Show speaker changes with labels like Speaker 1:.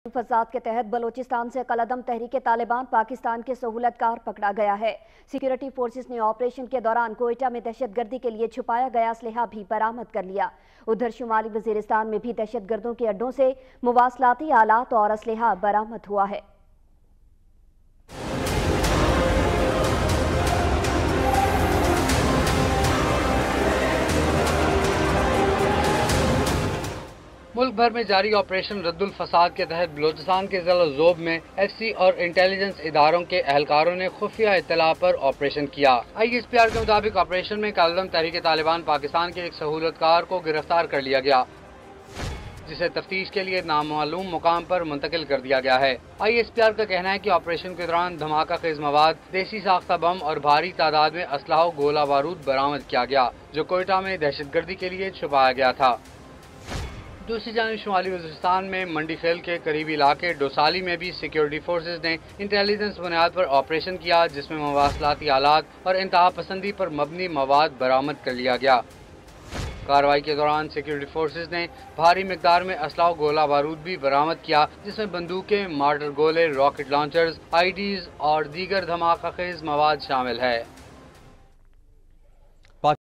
Speaker 1: फसाद के तहत बलोचिस्तान से कलअदम तहरीके तालिबान पाकिस्तान के सहूलतकार पकड़ा गया है। सिक्योरिटी फोर्सेस ने ऑपरेशन के दौरान कोयटा में दहशतगर्दी के लिए छुपाया गया असलहा भी बरामद कर लिया। उधर शुमाली वजीरिस्तान में भी दहशतगर्दों के अड्डों से मुवासलाती आलात और असलहा बरामद हुआ है।
Speaker 2: मुल्क भर में जारी ऑपरेशन रद्दुल फसाद के तहत बलोचिस्तान के जिला ज़ोब में एफसी और इंटेलिजेंस इदारों के एहलकारों ने खुफिया इत्तला पर ऑपरेशन किया। ISPR के मुताबिक ऑपरेशन में कलअदम तहरीके तालिबान पाकिस्तान के एक सहूलतकार को गिरफ्तार कर लिया गया, जिसे तफ्तीश के लिए नामालूम मुकाम पर मुंतकिल कर दिया गया है। ISPR का कहना है कि ऑपरेशन के दौरान धमाका खेज मवाद, देसी साख्ता बम और भारी तादाद में असलहा गोला बारूद बरामद किया गया, जो कोयटा में दहशतगर्दी के लिए छुपाया गया था। दूसरी जानिब शुमाली वज़ीरिस्तान में मंडी खेल के करीबी इलाके डोसाली में भी सिक्योरिटी फोर्सेज ने इंटेलिजेंस बुनियाद पर ऑपरेशन किया, जिसमें मवासलाती आलात और इंतहा पसंदी पर मबनी मवाद बरामद कर लिया गया। कार्रवाई के दौरान सिक्योरिटी फोर्सेज ने भारी मिकदार में असलहा गोला बारूद भी बरामद किया, जिसमें बंदूकें, मार्टर गोले, रॉकेट लॉन्चर्स, IDs और दीगर धमाका खेज मवाद शामिल है।